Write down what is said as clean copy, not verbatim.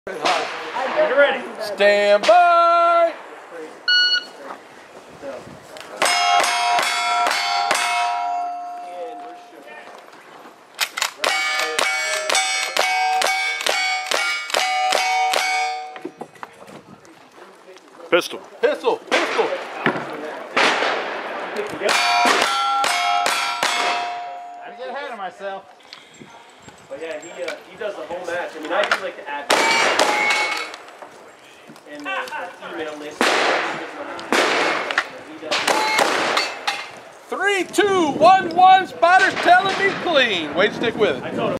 Get ready. Stand by. Pistol. Pistol. Pistol. I get ahead of myself. But yeah, he does the whole match. I mean, I do like the ad and the email list. 3, 2, 1, 1. Spotter's telling me clean. Wait, stick with it. I told him.